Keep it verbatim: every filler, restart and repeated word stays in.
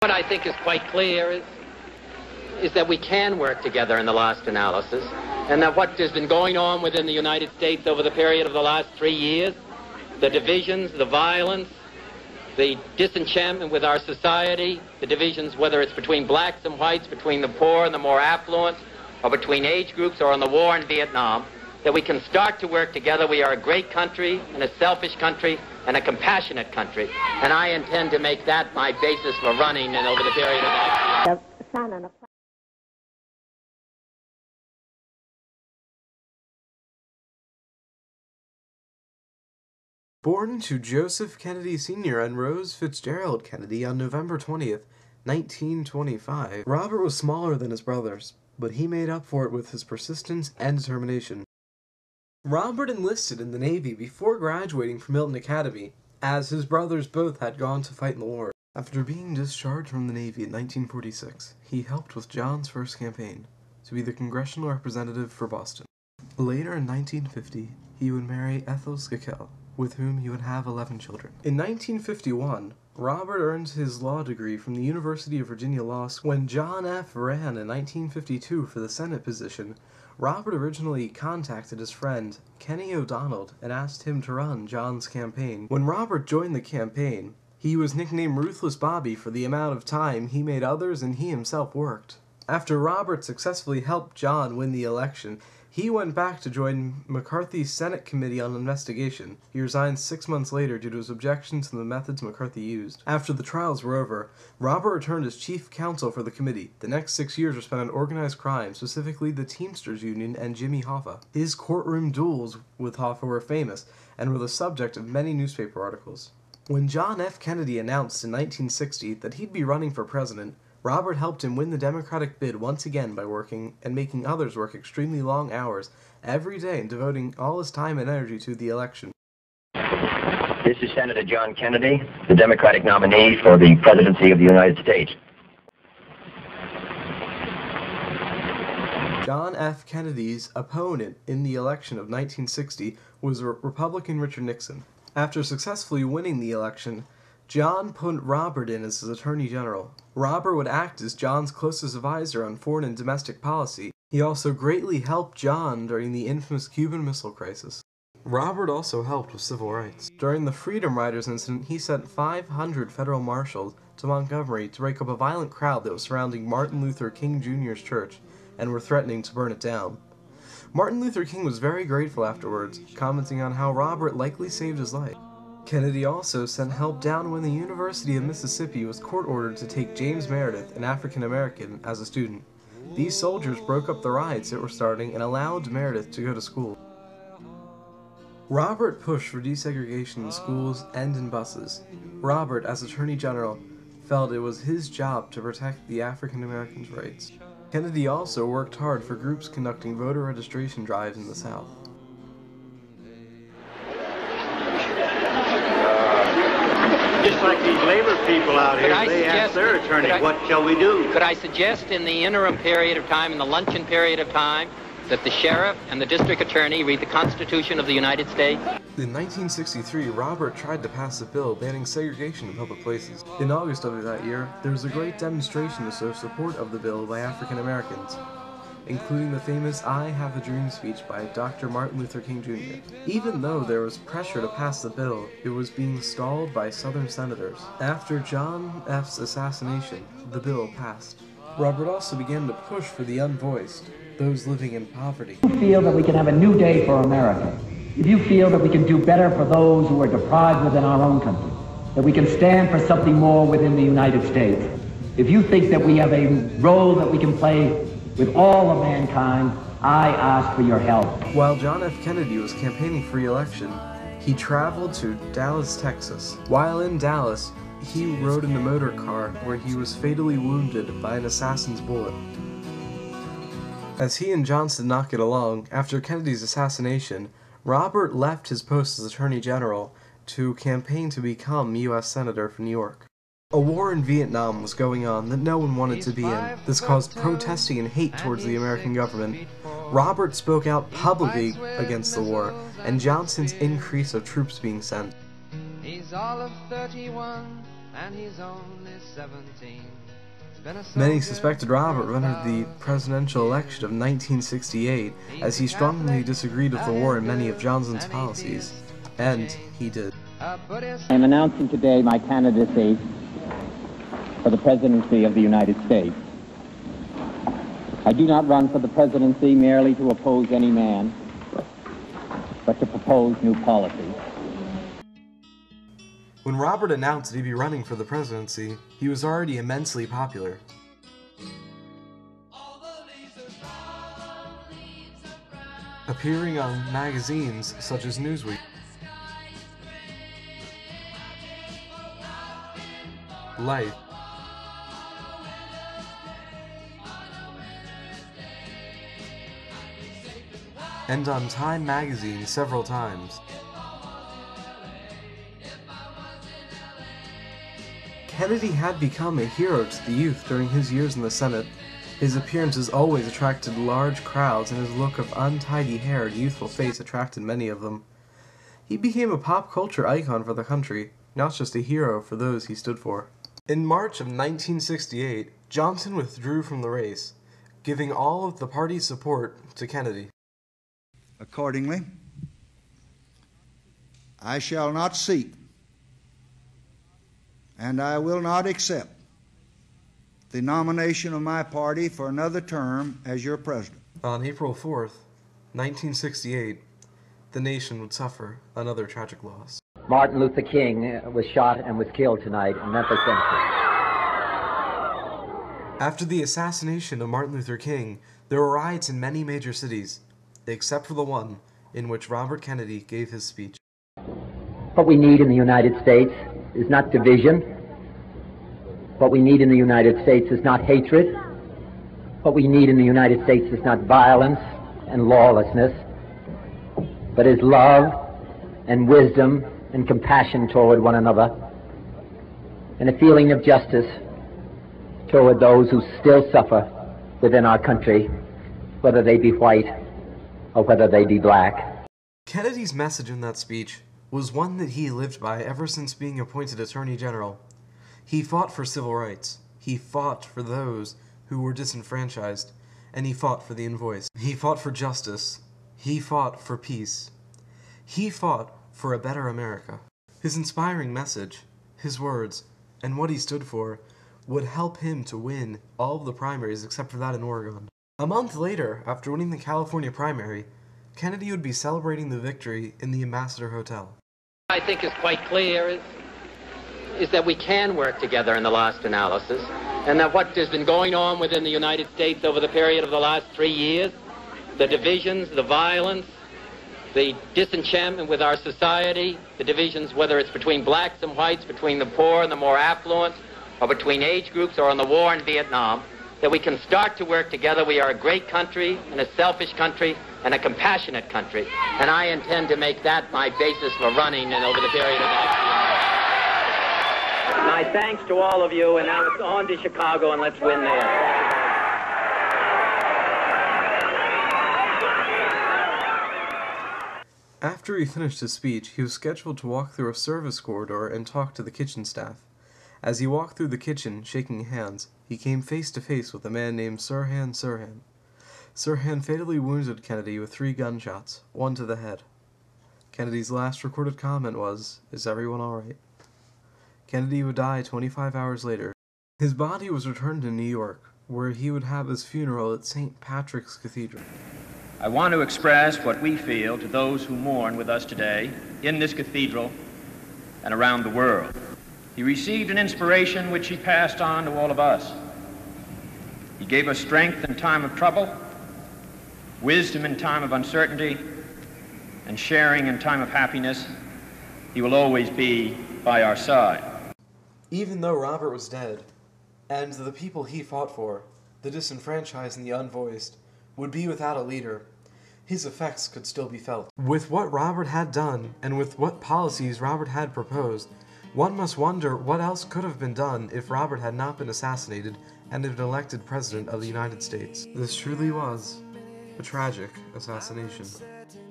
What I think is quite clear is, is that we can work together in the last analysis, and that what has been going on within the United States over the period of the last three years, the divisions, the violence, the disenchantment with our society, the divisions, whether it's between blacks and whites, between the poor and the more affluent, or between age groups, or on the war in Vietnam, that we can start to work together. We are a great country, and a selfish country, and a compassionate country. And I intend to make that my basis for running and over the period of that year. Born to Joseph Kennedy Senior and Rose Fitzgerald Kennedy on November twentieth, nineteen twenty-five, Robert was smaller than his brothers, but he made up for it with his persistence and determination. Robert enlisted in the Navy before graduating from Milton Academy, as his brothers both had gone to fight in the war. After being discharged from the Navy in nineteen forty-six, he helped with John's first campaign, to be the congressional representative for Boston. Later in nineteen fifty, he would marry Ethel Skakel, with whom he would have eleven children. In nineteen fifty-one, Robert earned his law degree from the University of Virginia Law School. When John F. ran in nineteen fifty-two for the Senate position, Robert originally contacted his friend, Kenny O'Donnell, and asked him to run John's campaign. When Robert joined the campaign, he was nicknamed Ruthless Bobby for the amount of time he made others and he himself worked. After Robert successfully helped John win the election, he went back to join McCarthy's Senate Committee on Investigation. He resigned six months later due to his objections to the methods McCarthy used. After the trials were over, Robert returned as chief counsel for the committee. The next six years were spent on organized crime, specifically the Teamsters Union and Jimmy Hoffa. His courtroom duels with Hoffa were famous, and were the subject of many newspaper articles. When John F. Kennedy announced in nineteen sixty that he'd be running for president, Robert helped him win the Democratic bid once again by working and making others work extremely long hours every day and devoting all his time and energy to the election. This is Senator John Kennedy, the Democratic nominee for the presidency of the United States. John F. Kennedy's opponent in the election of nineteen sixty was Republican Richard Nixon. After successfully winning the election, John put Robert in as his Attorney General. Robert would act as John's closest advisor on foreign and domestic policy. He also greatly helped John during the infamous Cuban Missile Crisis. Robert also helped with civil rights. During the Freedom Riders incident, he sent five hundred federal marshals to Montgomery to break up a violent crowd that was surrounding Martin Luther King Junior's church and were threatening to burn it down. Martin Luther King was very grateful afterwards, commenting on how Robert likely saved his life. Kennedy also sent help down when the University of Mississippi was court-ordered to take James Meredith, an African-American, as a student. These soldiers broke up the riots that were starting and allowed Meredith to go to school. Robert pushed for desegregation in schools and in buses. Robert, as Attorney General, felt it was his job to protect the African-Americans' rights. Kennedy also worked hard for groups conducting voter registration drives in the South. Just like these labor people out here, I they suggest, ask their attorney, I, what shall we do? Could I suggest in the interim period of time, in the luncheon period of time, that the sheriff and the district attorney read the Constitution of the United States? In nineteen sixty-three, Robert tried to pass a bill banning segregation in public places. In August of that year, there was a great demonstration to show support of the bill by African Americans, including the famous I Have a Dream speech by Doctor Martin Luther King Junior Even though there was pressure to pass the bill, it was being stalled by Southern senators. After John F.'s assassination, the bill passed. Robert also began to push for the unvoiced, those living in poverty. If you feel that we can have a new day for America, if you feel that we can do better for those who are deprived within our own country, that we can stand for something more within the United States, if you think that we have a role that we can play with all of mankind, I ask for your help. While John F. Kennedy was campaigning for re-election, he traveled to Dallas, Texas. While in Dallas, he rode in a motor car where he was fatally wounded by an assassin's bullet. As he and Johnson not get along, after Kennedy's assassination, Robert left his post as Attorney General to campaign to become U S Senator for New York. A war in Vietnam was going on that no one wanted to be in. This caused protesting and hate towards the American government. Robert spoke out publicly against the war, and Johnson's increase of troops being sent. He's all of thirty-one, and he's only seventeen. Many suspected Robert entered the presidential election of nineteen sixty-eight as he strongly disagreed with the war and many of Johnson's policies, and he did. I am announcing today my candidacy for the presidency of the United States. I do not run for the presidency merely to oppose any man, but to propose new policies. When Robert announced that he'd be running for the presidency, he was already immensely popular. Appearing on magazines such as Newsweek, Life, and on Time magazine several times. Kennedy had become a hero to the youth during his years in the Senate. His appearances always attracted large crowds, and his look of untidy hair and youthful face attracted many of them. He became a pop culture icon for the country, not just a hero for those he stood for. In March of nineteen sixty-eight, Johnson withdrew from the race, giving all of the party's support to Kennedy. Accordingly, I shall not seek, and I will not accept the nomination of my party for another term as your president. On April fourth, nineteen sixty-eight, the nation would suffer another tragic loss. Martin Luther King was shot and was killed tonight in Memphis, Tennessee. After the assassination of Martin Luther King, there were riots in many major cities, except for the one in which Robert Kennedy gave his speech. What we need in the United States is not division. What we need in the United States is not hatred. What we need in the United States is not violence and lawlessness, but is love and wisdom and compassion toward one another, and a feeling of justice toward those who still suffer within our country, whether they be white or whether they be black. Kennedy's message in that speech was one that he lived by ever since being appointed Attorney General. He fought for civil rights, he fought for those who were disenfranchised, and he fought for the unvoiced. He fought for justice, he fought for peace, he fought for a better America. His inspiring message, his words, and what he stood for would help him to win all of the primaries except for that in Oregon. A month later, after winning the California primary, Kennedy would be celebrating the victory in the Ambassador Hotel. I think is quite clear is, is that we can work together in the last analysis, and that what has been going on within the United States over the period of the last three years, the divisions, the violence, the disenchantment with our society, the divisions, whether it's between blacks and whites, between the poor and the more affluent, or between age groups, or in the war in Vietnam, that we can start to work together. We are a great country, and a selfish country, and a compassionate country. And I intend to make that my basis for running and over the period of next year. My thanks to all of you, and now it's on to Chicago, and let's win there. After he finished his speech, he was scheduled to walk through a service corridor and talk to the kitchen staff. As he walked through the kitchen, shaking hands, he came face to face with a man named Sirhan Sirhan. Sirhan fatally wounded Kennedy with three gunshots, one to the head. Kennedy's last recorded comment was, "Is everyone all right?" Kennedy would die twenty-five hours later. His body was returned to New York, where he would have his funeral at Saint Patrick's Cathedral. I want to express what we feel to those who mourn with us today in this cathedral and around the world. He received an inspiration which he passed on to all of us. He gave us strength in time of trouble, wisdom in time of uncertainty, and sharing in time of happiness. He will always be by our side. Even though Robert was dead, and the people he fought for, the disenfranchised and the unvoiced, would be without a leader, his effects could still be felt. With what Robert had done, and with what policies Robert had proposed, one must wonder what else could have been done if Robert had not been assassinated and had been elected President of the United States. This truly was a tragic assassination.